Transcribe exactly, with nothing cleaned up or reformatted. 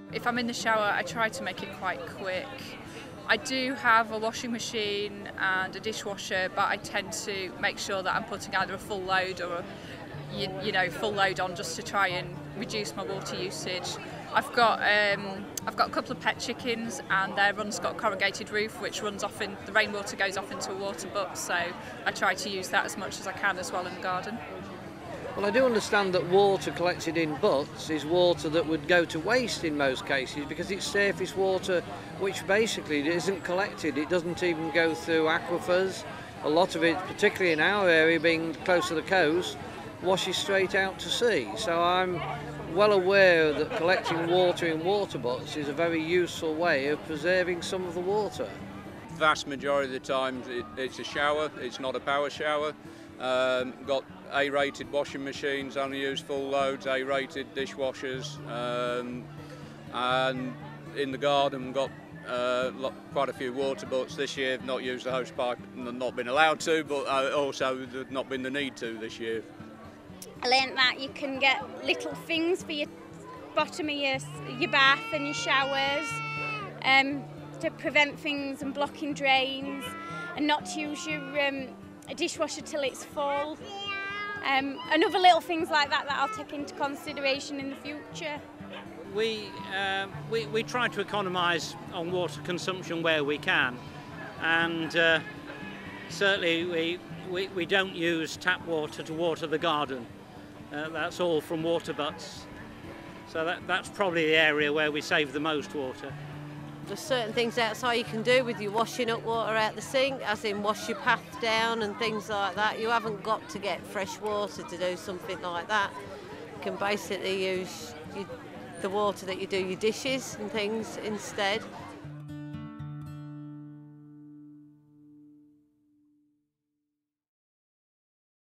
If I'm in the shower, I try to make it quite quick. I do have a washing machine and a dishwasher, but I tend to make sure that I'm putting either a full load or a, you, you know, full load on, just to try and reduce my water usage. I've got um, I've got a couple of pet chickens, and their run's got a corrugated roof, which runs off in the rainwater goes off into a water butt. So I try to use that as much as I can as well in the garden. Well, I do understand that water collected in butts is water that would go to waste in most cases, because it's surface water which basically isn't collected. It doesn't even go through aquifers. A lot of it, particularly in our area being close to the coast, washes straight out to sea. So I'm well aware that collecting water in water butts is a very useful way of preserving some of the water. Vast majority of the time it, it's a shower, it's not a power shower. Um, got A-rated washing machines, only use full loads, A-rated dishwashers, um, and in the garden got uh, quite a few water butts. This year I've not used the hose pipe, not been allowed to, but uh, also there's not been the need to this year. I learnt that you can get little things for your bottom of your, your bath and your showers um, to prevent things and blocking drains, and not to use your um, dishwasher till it's full. Um, and other little things like that that I'll take into consideration in the future. We, uh, we, we try to economise on water consumption where we can, and uh, certainly we, we, we don't use tap water to water the garden. Uh, that's all from water butts. So that, that's probably the area where we save the most water. There's certain things outside you can do with your washing up water out the sink, as in wash your path down and things like that. You haven't got to get fresh water to do something like that. You can basically use your, the water that you do your dishes and things instead.